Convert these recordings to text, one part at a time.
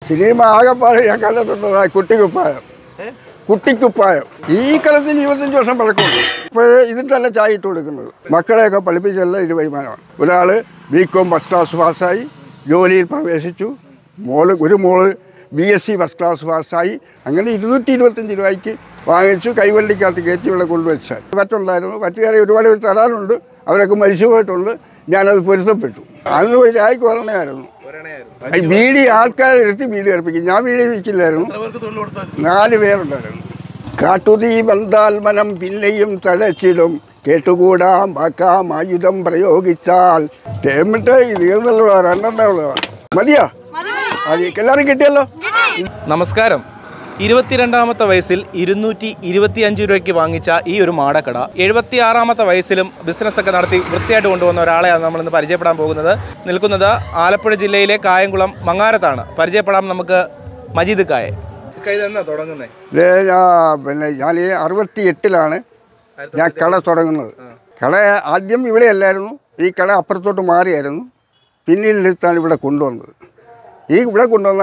Cinema ആകെപ്പാട് ഞാൻ കണ്ടിട്ടുള്ളതാണ് കുട്ടിക്കുപ്പായം. കുട്ടിക്കുപ്പായം ഈ കാലത്തിന് 25 വർഷം പഴക്കമുണ്ട്. ഇപ്പോൾ ഇതിൽ തന്നെ ചായ ഇട്ട് കൊടുക്കുന്നത്. മക്കളെയൊക്കെ പഠിപ്പിച്ചല്ല ഇത് വരുമാനമാണ്. ഒരാൾ BCom ഫസ്റ്റ് ക്ലാസ് പാസ്സായി ജോലിയിൽ പ്രവേശിച്ചു. ഒരു മോള് BSc ഫസ്റ്റ് ക്ലാസ് പാസ്സായി. അങ്ങനെ 225 രൂപയ്ക്ക് വാങ്ങിച്ചു. കൈവണ്ടിക്കകത്ത് കയറ്റി ഇവിടെ കൊണ്ടുവച്ചാൽ പറ്റുണ്ടായിരുന്നു. പറ്റുകാരെ ഒരുപാട് തരാനുണ്ട്. അവരൊക്കെ മരിച്ചു പോയിട്ടുണ്ട്. ഞാനത് പൊരുത്തപ്പെട്ടു. അന്ന് ഒരു ചായക്ക് ഒരെണ്ണയായിരുന്നു. ബീഡി ആൾക്കാരെ എടുത്ത് ബീഡി കറുപ്പിക്കും. ഞാൻ ബീഡി വിൽക്കില്ലായിരുന്നു. 4 പേരുണ്ടായിരുന്നു. കാട്ടുതീ വന്നാൽ മനം പിന്നെയും തഴച്ചിടും, കേട്ടുകൂടാം വാക്കാം ആയുധം പ്രയോഗിച്ചാൽ. തേമിട്ട് തീർന്നുള്ള 2 ഉള്ളതാണ്. മതിയാ? എല്ലാവരും കിട്ടിയല്ലോ. നമസ്കാരം. 22ാമത്തെ വയസ്സിൽ 225 രൂപയ്ക്ക് വാങ്ങിച്ച ഈ ഒരു മാടക്കട 76ാമത്തെ വയസ്സിലും ബിസിനസ്സൊക്കെ നടത്തി വൃത്തിയായിട്ട് കൊണ്ടുവന്ന ഒരാളെയാണ് നമ്മളിന്ന് പരിചയപ്പെടാൻ പോകുന്നത്. നിൽക്കുന്നത് ആലപ്പുഴ ജില്ലയിലെ കായംകുളം മങ്ങാരത്താണ്. പരിചയപ്പെടാം നമുക്ക് മജീദ് കായെ. ഇതെന്നാ തുടങ്ങുന്നത്? പിന്നെ ഞാൻ 68ലാണ് ഞാൻ കട തുടങ്ങുന്നത്. കട ആദ്യം ഇവിടെ അല്ലായിരുന്നു. ഈ കട അപ്പുറത്തോട്ട് മാറിയായിരുന്നു. പിന്നീടെടുത്താണ് ഇവിടെ കൊണ്ടുവന്നത്. ഇവിടെ കൊണ്ടുവന്ന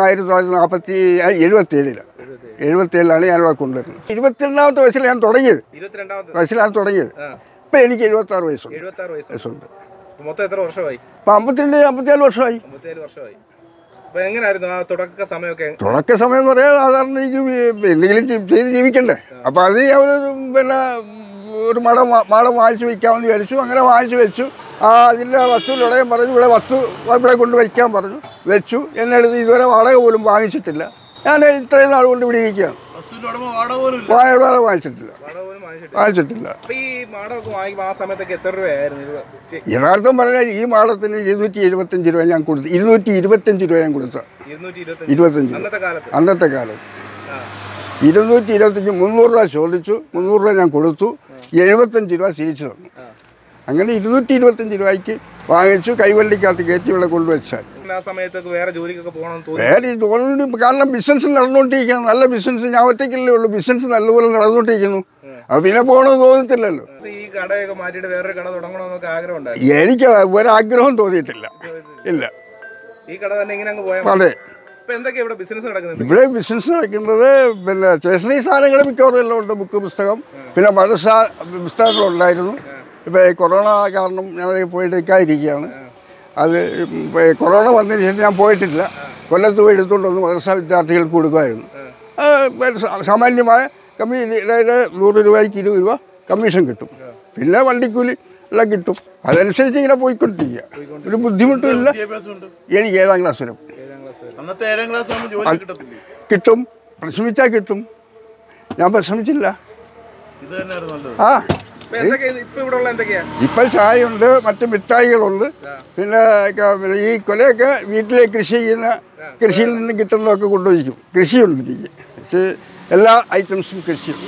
1977 77ലാണ് ഞാനിവിടെ കൊണ്ടുവരുന്നത്. 22ാമത്തെ വയസ്സിൽ ഞാൻ തുടങ്ങിയത്. ഇപ്പം എനിക്ക് 76 വയസ്സുണ്ട്. മൊത്തം എത്ര വർഷമായി? ഇപ്പം 54 വർഷമായി. തുടക്ക സമയം എന്ന് പറയാൻ സാധാരണ എനിക്ക് എന്തെങ്കിലും ചെയ്ത് ജീവിക്കണ്ടേ. അപ്പം അത് ഞാൻ പിന്നെ ഒരു മാടം വാങ്ങിച്ച് വയ്ക്കാമെന്ന് വിചാരിച്ചു. അങ്ങനെ വാങ്ങിച്ച് വെച്ചു. അതിൻ്റെ വസ്തുവിലുടയം പറഞ്ഞു ഇവിടെ കൊണ്ട് വയ്ക്കാൻ പറഞ്ഞു. വെച്ചു. എന്നെടുത്ത് ഇതുവരെ വാടക പോലും വാങ്ങിച്ചിട്ടില്ല. ഞാൻ ഇത്രയും നാൾ കൊണ്ട് ഇവിടെ ഇരിക്കുകയാണ്. വാടക വാങ്ങിച്ചിട്ടില്ല. യഥാർത്ഥം പറഞ്ഞാൽ ഈ മാടത്തിന് 275 രൂപ ഞാൻ കൊടുത്തു. 225 രൂപ ഞാൻ കൊടുത്ത. 25 അന്നത്തെ കാലത്ത് 225 300 രൂപ ചോദിച്ചു. 300 രൂപ ഞാൻ കൊടുത്തു. 75 രൂപ തിരിച്ചു തന്നു. അങ്ങനെ 225 രൂപയ്ക്ക് വാങ്ങിച്ചു. കൈവണ്ടിക്കകത്ത് കയറ്റി ഇവിടെ കൊണ്ടുവച്ചാൽ വേറെ തോന്നുന്നു. കാരണം ബിസിനസ് നടന്നുകൊണ്ടിരിക്കണം. നല്ല ബിസിനസ്. ഞാൻ ഒറ്റയ്ക്കല്ലേ ഉള്ളൂ. ബിസിനസ് നല്ലപോലെ നടന്നുകൊണ്ടിരിക്കുന്നു. അത് പിന്നെ പോകണമെന്ന് തോന്നത്തില്ലല്ലോ. എനിക്ക് ഒരാഗ്രഹം തോന്നിയിട്ടില്ല. ഇല്ല. അതെ. ഇവിടെ ബിസിനസ് നടക്കുന്നത് പിന്നെ സ്റ്റേഷനറി സാധനങ്ങൾ മിക്കവാറും എല്ലാം ഉണ്ട്. ബുക്ക്, പുസ്തകം, പിന്നെ പുസ്തകങ്ങളുണ്ടായിരുന്നു. ഇപ്പോൾ കൊറോണ കാരണം ഞാൻ പോയിട്ടിരിക്കുകയാണ്. അത് കൊറോണ വന്നതിന് ശേഷം ഞാൻ പോയിട്ടില്ല. കൊല്ലത്ത് പോയി എടുത്തുകൊണ്ടൊന്ന് മദ്രസ വിദ്യാർത്ഥികൾക്ക് കൊടുക്കുമായിരുന്നു. സാമാന്യമായ അതായത് 100 രൂപയ്ക്ക് 20 രൂപ കമ്മീഷൻ കിട്ടും. പിന്നെ വണ്ടിക്കൂലി എല്ലാം കിട്ടും. അതനുസരിച്ച് ഇങ്ങനെ പോയിക്കൊണ്ടിരിക്കുക. ഒരു ബുദ്ധിമുട്ടുമില്ല. എനിക്ക് 7ാം ക്ലാസ് വരെ കിട്ടും. പരിശ്രമിച്ചാൽ കിട്ടും. ഞാൻ പരിശ്രമിച്ചില്ല. ഇപ്പം ചായയുണ്ട്, മറ്റ് മിഠായികളുണ്ട്. പിന്നെ ഈ കൊലയൊക്കെ വീട്ടിലെ കൃഷിയിൽ നിന്ന് കിട്ടുന്നതൊക്കെ കൊണ്ടുപോയിരിക്കും. കൃഷിയുണ്ട് എനിക്ക്. എല്ലാ ഐറ്റംസും കൃഷിയുണ്ട്.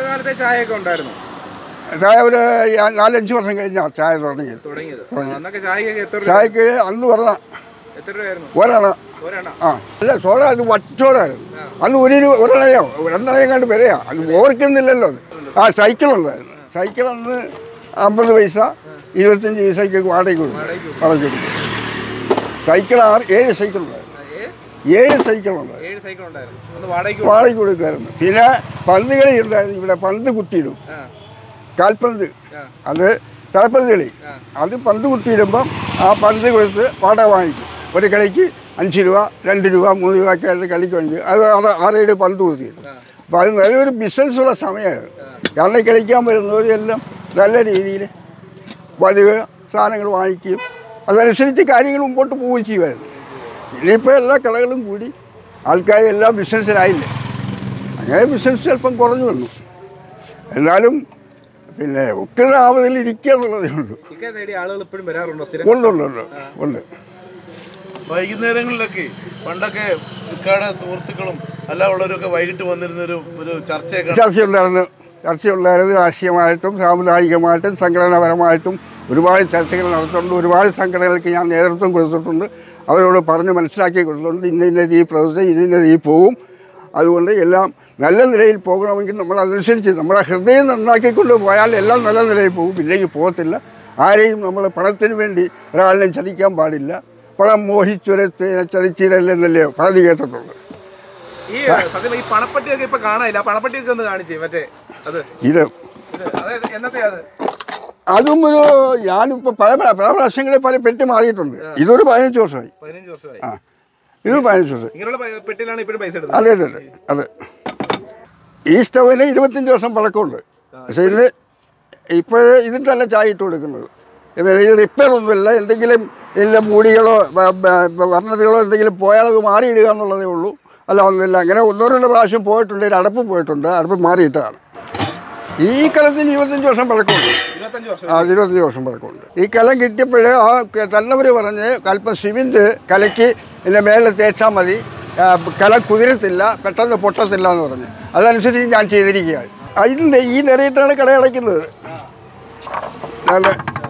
ചായ ഒരു 4-5 വർഷം കഴിഞ്ഞാൽ ചായ തുടങ്ങിയത്. ചായക്ക് അന്ന് ഒരെണ്ണ. അല്ല, സോഡ അത് വച്ചോടായിരുന്നു. അന്ന് 1 രൂപ ഒരെണ്ണയോ 2 കണ്ട് വിലയാ. അത് ഓർക്കുന്നില്ലല്ലോ. സൈക്കിളുണ്ടായിരുന്നു. സൈക്കിൾ അന്ന് 50 പൈസ 25 പൈസയ്ക്ക് വാടകയ്ക്ക് കൊടുക്കും. സൈക്കിൾ 7 സൈക്കിളുണ്ടായിരുന്നു. 7 സൈക്കിളുണ്ടായിരുന്നു. വാടകയ്ക്ക് കൊടുക്കുമായിരുന്നു. പിന്നെ പന്ത് കളി ഉണ്ടായിരുന്നു. ഇവിടെ പന്ത് കുത്തിയിടും. കാൽപന്ത്. അത് തലപ്പന്ത് കളി. അത് പന്ത് കുത്തിയിടുമ്പം ആ പന്ത് കൊടുത്ത് വാടക വാങ്ങിക്കും. ഒരു കളിക്ക് 5 രൂപ 2 രൂപ 3 രൂപയൊക്കെ ആയിട്ട് കളിക്ക് വാങ്ങിക്കും. അത് 6-7 പന്ത് കുത്തിയിടും. അപ്പോൾ അത് നല്ലൊരു ബിസിനസ്സുള്ള സമയമായിരുന്നു. കാരണം കളിക്കാൻ വരുന്നവരെല്ലാം നല്ല രീതിയിൽ വലിയ സാധനങ്ങൾ വാങ്ങിക്കുകയും അതനുസരിച്ച് കാര്യങ്ങൾ മുമ്പോട്ട് പോവുകയും ചെയ്യുമായിരുന്നു. ഇനിയിപ്പോൾ എല്ലാ കടകളും കൂടി ആൾക്കാരെല്ലാം ബിസിനസ്സിലായില്ലേ. അങ്ങനെ ബിസിനസ് ചിലപ്പം കുറഞ്ഞു വന്നു. എന്നാലും പിന്നെ ഒക്കെ ആവതിൽ ഇരിക്കുക എന്നുള്ളതേ ഉള്ളൂ. ഉണ്ട്. വൈകുന്നേരങ്ങളിലൊക്കെ പണ്ടൊക്കെ ഇക്കാടെ സുഹൃത്തുക്കളും എല്ലാം ഉള്ളവരൊക്കെ വൈകിട്ട് വന്നിരുന്നൊരു ചർച്ചയുണ്ടായിരുന്നു. രാഷ്ട്രീയമായിട്ടും സാമുദായികമായിട്ടും സംഘടനാപരമായിട്ടും ഒരുപാട് ചർച്ചകൾ നടത്തുന്നുണ്ട്. ഒരുപാട് സംഘടനകൾക്ക് ഞാൻ നേതൃത്വം കൊടുത്തിട്ടുണ്ട്. അവരോട് പറഞ്ഞ് മനസ്സിലാക്കി കൊടുത്തിട്ടുണ്ട്. ഇന്ന രീതി പ്രവർത്തിച്ച് ഇന്ന രീതി പോവും. അതുകൊണ്ട് എല്ലാം നല്ല നിലയിൽ പോകണമെങ്കിൽ നമ്മൾ അതനുസരിച്ച് നമ്മുടെ ഹൃദയം നന്നാക്കിക്കൊണ്ട് പോയാൽ എല്ലാം നല്ല നിലയിൽ പോകും. ഇല്ലെങ്കിൽ പോകത്തില്ല. ആരെയും നമ്മൾ പണത്തിന് വേണ്ടി ഒരാളിനെയും ചതിക്കാൻ പാടില്ല. പണം മോഹിച്ചൊരത്തേനെ ചതിച്ചിരല്ലെന്നല്ലേ പറഞ്ഞു കേട്ടിട്ടുണ്ട്. ഈ പണപ്പെട്ടിയൊക്കെ ഇപ്പൊ കാണാനില്ല. പണപ്പെട്ടിയൊക്കെ ഒന്ന് കാണിച്ചേ മറ്റേ അത് ഇത് എന്നത്തെയാ അത്? അതും ഒരു ഞാനിപ്പോൾ പല പ്രാവശ്യങ്ങളിൽ പല പെട്ടി മാറിയിട്ടുണ്ട്. ഇതൊരു 15 വർഷമായി. 15 വർഷമായി. ആ ഇത് 15 വർഷം. ഇങ്ങനെയുള്ള പെട്ടിയിലാണ് ഇപ്പോഴും പൈസ ഇടുന്നത്? അതെ അതെ അതെ അതെ. ഈ സ്റ്റവിന് 25 വർഷം പഴക്കമുണ്ട്. പക്ഷേ ഇത് ഇപ്പോൾ ഇതിൽ തന്നെ ചായ ഇട്ട് കൊടുക്കുന്നത്. ഇത് റിപ്പയർ ഒന്നുമില്ല. എന്തെങ്കിലും ഇതിൻ്റെ മൂടികളോ വർണ്ണതകളോ എന്തെങ്കിലും പോയാൽ അത് മാറിയിടുക എന്നുള്ളതേ ഉള്ളൂ. അല്ല ഒന്നുമില്ല. അങ്ങനെ 1-2 പ്രാവശ്യം പോയിട്ടുണ്ട്. ഒരു അടപ്പ് പോയിട്ടുണ്ട്. അടപ്പ് മാറിയിട്ടതാണ്. ഈ കലത്തിന് 25 വർഷം പഴക്കമുണ്ട്. 25 വർഷം പഴക്കമുണ്ട്. ഈ കലം കിട്ടിയപ്പോഴേ ആ തന്നവർ പറഞ്ഞ് അല്പം സിമെൻറ്റ് കലക്കി ഇതിൻ്റെ മേലെ തേച്ചാൽ മതി, കലം കുതിരത്തില്ല, പെട്ടെന്ന് പൊട്ടത്തില്ല എന്ന് പറഞ്ഞ് അതനുസരിച്ച് ഞാൻ ചെയ്തിരിക്കുകയാണ്. ഇതിൻ്റെ ഈ നിറയിട്ടാണ് കടയടയ്ക്കുന്നത്. നല്ല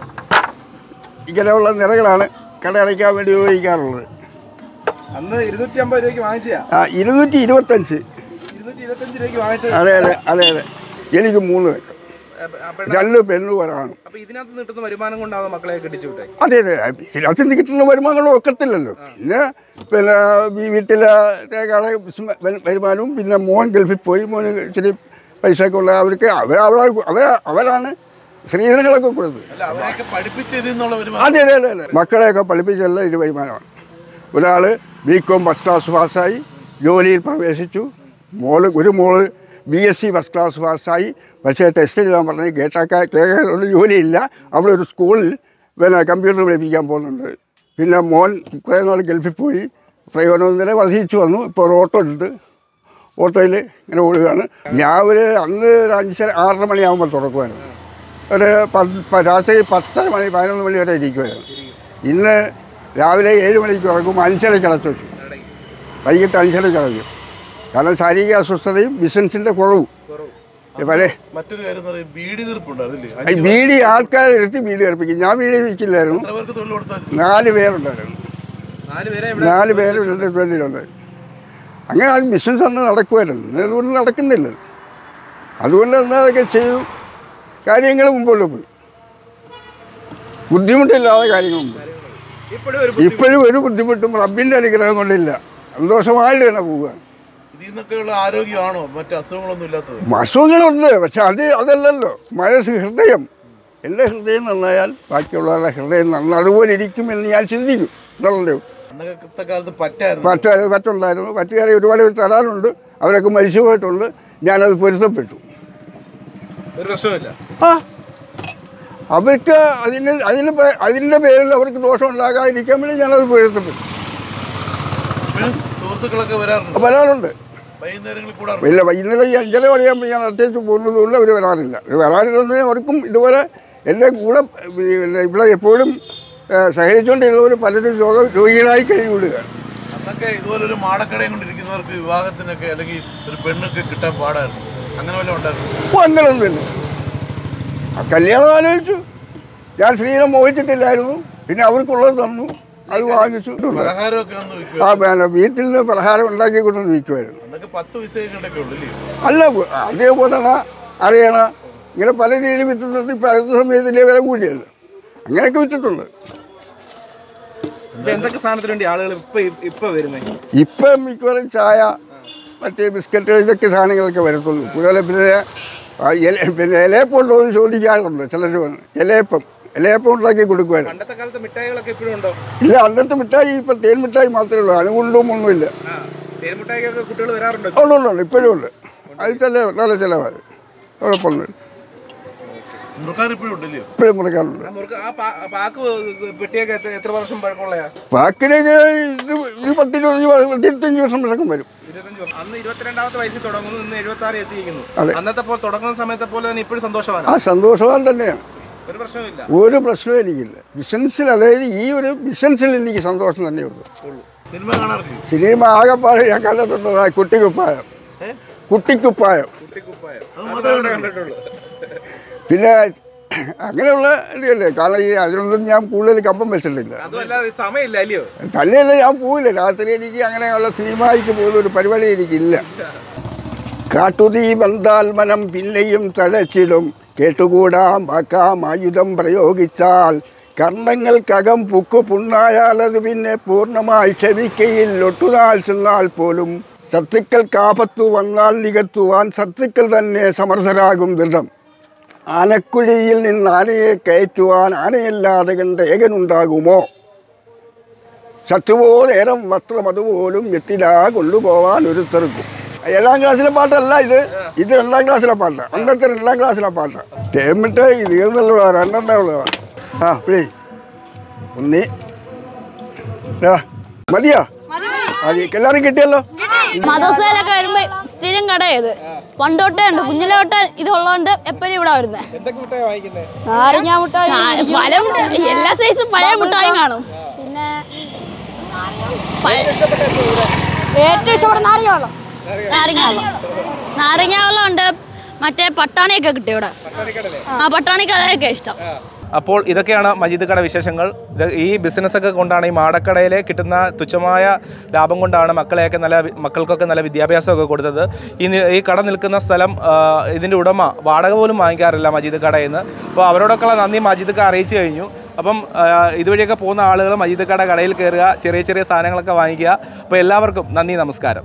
ഇങ്ങനെയുള്ള നിറകളാണ് കടയടയ്ക്കാൻ വേണ്ടി ഉപയോഗിക്കാറുള്ളത്. അന്ന് 250 രൂപയ്ക്ക് വാങ്ങിച്ചാ? 225. 225 രൂപയ്ക്ക് വാങ്ങിച്ചത്? അതെ അതെ അതെ അതെ. എനിക്ക് 3 പേര്, 2 പെണ്ണും ഒരാണും. അപ്പൊ ഇതിനകത്ത് കിട്ടുന്ന വരുമാനം കൊണ്ടാണ് മക്കളെ കെട്ടിച്ചു വിട്ടെ? അതെ അതെ. ഇതിനകത്ത് നിന്ന് കിട്ടുന്ന വരുമാനങ്ങളും ഒക്കത്തില്ലല്ലോ. പിന്നെ വീട്ടിലെ തേങ്ങയുടെ വരുമാനവും, പിന്നെ മോൻ ഗൾഫിൽ പോയി, മോന് ഇച്ചിരി പൈസയൊക്കെ ഉള്ള അവർക്ക് അവരാണ് സ്ത്രീധനങ്ങളൊക്കെ കൊടുത്തത്. അതെ അതെ അതെ അതെ. മക്കളെയൊക്കെ പഠിപ്പിച്ചല്ല ഇത് വരുമാനമാണ്. ഒരാൾ BCom ഫസ്റ്റ് ക്ലാസ് പാസ്സായി ജോലിയിൽ പ്രവേശിച്ചു. ഒരു മോള് BSc ഫസ്റ്റ് ക്ലാസ് പാസ്സായി. പക്ഷേ ടെസ്റ്റ് എഴുതാൻ പറഞ്ഞ് കേട്ടാക്കാനുള്ള ജോലിയില്ല. അവിടെ ഒരു സ്കൂളിൽ പിന്നെ കമ്പ്യൂട്ടർ പഠിപ്പിക്കാൻ പോകുന്നുണ്ട്. പിന്നെ മോൻ കുറേ നാൾ ഗൾഫിൽ പോയി പ്രയോജനം വധിച്ചു വന്നു. ഇപ്പോൾ ഒരു ഓട്ടോ ഉണ്ട്. ഓട്ടോയിൽ ഇങ്ങനെ ഓടുകയാണ്. രാവിലെ അന്ന് ഒരു 5-6 മണിയാകുമ്പോൾ തുറക്കുമായിരുന്നു. ഒരു രാത്രി 10 മണി 11 മണി വരെ ഇരിക്കുമായിരുന്നു. ഇന്ന് രാവിലെ 7 മണിക്ക് ഇറങ്ങും, 5:30 അടച്ചു വെച്ചു. വൈകിട്ട് 5:30 അടയ്ക്കും. കാരണം ശാരീരിക അസ്വസ്ഥതയും ബിസിനസിൻ്റെ കുറവും. മറ്റൊരു കാര്യം ബീഡി ആൾക്കാരെ എടുത്ത് ബീഡി കറുപ്പിക്കും. ഞാൻ ബീഡി വിൽക്കില്ലായിരുന്നു. 4 പേരുണ്ടായിരുന്നു. 4 പേര് ഉണ്ടായിരുന്നു. അങ്ങനെ ആ ബിസിനസ് അന്ന് നടക്കുമായിരുന്നു. അതുകൊണ്ട് നടക്കുന്നില്ല. അതുകൊണ്ട് എന്നാൽ അതൊക്കെ ചെയ്തു. കാര്യങ്ങൾ മുമ്പോട്ട് പോയി. ബുദ്ധിമുട്ടില്ലാതെ കാര്യങ്ങളുണ്ട്. ഇപ്പോഴും ഒരു ബുദ്ധിമുട്ടും റബ്ബിൻ്റെ അനുഗ്രഹം കൊണ്ടില്ല. സന്തോഷമായിട്ട് തന്നെ പോവുകയാണ്. ആരോഗ്യമാണോ മറ്റു അസുഖങ്ങളൊന്നും ഇല്ലാത്തത്? അസുഖങ്ങളുണ്ട്. പക്ഷെ അതല്ലല്ലോ ഹൃദയം. എൻ്റെ ഹൃദയം നന്നായാൽ ബാക്കിയുള്ളവരുടെ ഹൃദയം അതുപോലെ ഇരിക്കുമെന്ന് ഞാൻ ചിന്തിക്കും. എന്നുള്ളതേ പറ്റുണ്ടായിരുന്നു. പറ്റുകാരെ ഒരുപാട് പേര് തരാനുണ്ട്. അവരൊക്കെ മരിച്ചു പോയിട്ടുണ്ട്. ഞാനത് പൊരുത്തപ്പെട്ടു. അവർക്ക് അതിൻ്റെ പേരിൽ അവർക്ക് ദോഷം ഉണ്ടാകാതിരിക്കാൻ വേണ്ടി ഞാനത് പൊരുത്തപ്പെട്ടു. വരാറുണ്ട്. ഇല്ല, വൈകുന്നേരം 5:30 മണിയാകുമ്പോൾ ഞാൻ അത്യാവശ്യം പോകുന്നതുകൊണ്ട് അവർ വരാറില്ല. വരാറില്ലെന്ന് അവർക്കും ഇതുപോലെ എൻ്റെ കൂടെ ഇവിടെ എപ്പോഴും സഹകരിച്ചുകൊണ്ടിരുന്നവർ പലരും രോഗികളായി കഴിയുകയാണ്. അന്നൊക്കെ ഇതുപോലൊരു മാടക്കടയും കൊണ്ടിരിക്കുന്നവർക്ക് വിവാഹത്തിനൊക്കെ അല്ലെങ്കിൽ ഒരു പെണ്ണൊക്കെ കിട്ടാൻ പാടായിരുന്നു. അങ്ങനെ വല്ല ഉണ്ടായിരുന്നു? അങ്ങനെയൊന്നുമില്ല. ആ കല്യാണം ആലോചിച്ചു. ഞാൻ സ്ത്രീധനം മോഹിച്ചിട്ടില്ലായിരുന്നു. പിന്നെ അവർക്കുള്ളത് തന്നു, അത് വാങ്ങിച്ചു. വീട്ടിൽ നിന്ന് പലഹാരം ഉണ്ടാക്കിക്കൊണ്ടൊന്ന് വിൽക്കുമായിരുന്നു. അല്ല, അതേപോലെ അറിയണ ഇങ്ങനെ പല രീതിയിൽ വിറ്റിട്ടുണ്ട്. ഇപ്പം അടുത്ത സമയത്തിലെ വില കൂടിയല്ലോ, അങ്ങനെയൊക്കെ വിറ്റിട്ടുണ്ട്. ഇപ്പം മിക്കവാറും ചായ, മറ്റേ ബിസ്ക്കറ്റ്, ഇതൊക്കെ സാധനങ്ങളൊക്കെ വരത്തുള്ളൂ. അതുപോലെ പിന്നെ ഇലയപ്പം ഉണ്ടോ എന്ന് ചോദിക്കാറുണ്ട് ചിലർ വന്ന്. ഇലയപ്പം ഉണ്ടാക്കി കൊടുക്കുമായിരുന്നു. ഇല്ല, അന്നത്തെ മിഠായി ഇപ്പം തേൻ മിഠായി മാത്രമേ ഉള്ളൂ. അനുകൊണ്ടും ഒന്നുമില്ല. ഉണ്ട്, ഇപ്പോഴും ഉണ്ട്. അത് നല്ല ചിലവാണ്. കുഴപ്പമൊന്നുമില്ല. ഇപ്പോഴും മുറിക്കാറുണ്ട്. പാക്കിനൊക്കെ ഇത് 10-25 വർഷം പഴക്കം വരും. സന്തോഷവാൻ തന്നെയാണ്. ഒരു പ്രശ്നവും എനിക്കില്ല. ബിസിനസ്സിൽ, അതായത് ഈ ഒരു ബിസിനസ്സിൽ എനിക്ക് സന്തോഷം തന്നെയുള്ളൂ. സിനിമ ആകെപ്പാട് ഞാൻ കണ്ടിട്ടുണ്ട് കുട്ടിക്കുപ്പായം. പിന്നെ അങ്ങനെയുള്ള ഇതല്ലേ. കാരണം അതിനൊന്നും ഞാൻ കൂടുതൽ കമ്പം വെച്ചിട്ടില്ല. തന്നെയല്ല, ഞാൻ പോവില്ല. രാത്രി എനിക്ക് അങ്ങനെയുള്ള സിനിമയ്ക്ക് പോകുന്ന ഒരു പരിപാടി എനിക്കില്ല. കാട്ടുതീ വന്നാൽ മനം പിന്നെയും തഴച്ചിടും, കേട്ടുകൂടാം വാക്കാം ആയുധം പ്രയോഗിച്ചാൽ കർണങ്ങൾക്കകം പുക്ക് പുണ്ണായാലത് പിന്നെ പൂർണ്ണമായി ക്ഷമിക്കയിൽ ഒട്ടുനാൾ ചെന്നാൽ പോലും ശത്രുക്കൾക്ക് ആപത്തു വന്നാൽ നികത്തുവാൻ ശത്രുക്കൾ തന്നെ സമർത്ഥരാകും ദൃഢം. ആനക്കുഴിയിൽ നിന്ന് ആനയെ കയറ്റുവാൻ ആനയല്ലാതെ കണ്ട ഏകനുണ്ടാകുമോ? ശത്രുവോ നേരം വസ്ത്രം അതുപോലും എത്തിലാ കൊണ്ടുപോവാൻ ഒരുത്തർക്കും. 7ാം ക്ലാസ്സിലെ പാട്ടല്ല ഇത്. ഇത് 2ാം ക്ലാസ്സിലെ പാട്ടാണ്. അന്നത്തെ 2ാം ക്ലാസ്സിലെ പാട്ടാണ്. ടേമിട്ട് ഇത് തീർന്നുള്ള 2 ഉള്ളതാണ്. ആ പ്ലേ ഒന്നി മതിയോ? മതി. എല്ലാവരും കിട്ടിയല്ലോ. മദ്രസയിലൊക്കെ വരുമ്പോ സ്ഥിരം കടയത് പണ്ടോട്ടേ ഉണ്ട്. കുഞ്ഞിലെ തൊട്ട് ഇതുള്ളതുകൊണ്ട് എപ്പോഴും ഇവിടെ വരുന്നത്. നാരങ്ങ മുട്ടായി, പല മുട്ടായി, എല്ലാ സൈസും പഴയ മുട്ടായും കാണും. പിന്നെ ഏറ്റവും ഇഷ്ടപ്പെട്ട നാരങ്ങ വെള്ളം. നാരങ്ങ വെള്ളം ഉണ്ട്. മറ്റേ പട്ടാണിയൊക്കെ കിട്ടും ഇവിടെ. ആ പട്ടാണിക്കടയൊക്കെ ഇഷ്ടം. അപ്പോൾ ഇതൊക്കെയാണ് മജീദ് കട വിശേഷങ്ങൾ. ഈ ബിസിനസ്സൊക്കെ കൊണ്ടാണ്, ഈ മാടക്കടയിൽ കിട്ടുന്ന തുച്ഛമായ ലാഭം കൊണ്ടാണ് മക്കൾക്കൊക്കെ നല്ല വിദ്യാഭ്യാസമൊക്കെ കൊടുത്തത്. ഈ കട നിൽക്കുന്ന സ്ഥലം ഇതിൻ്റെ ഉടമ വാടക പോലും വാങ്ങിക്കാറില്ല മജീദ് കടയിൽ നിന്ന്. അപ്പോൾ അവരോടൊക്കെയുള്ള നന്ദി മജീദ് കട അറിയിച്ചു കഴിഞ്ഞു. അപ്പം ഇതുവഴിയൊക്കെ പോകുന്ന ആളുകൾ മജീദ് കടയിൽ കയറുക, ചെറിയ ചെറിയ സാധനങ്ങളൊക്കെ വാങ്ങിക്കുക. അപ്പോൾ എല്ലാവർക്കും നന്ദി, നമസ്കാരം.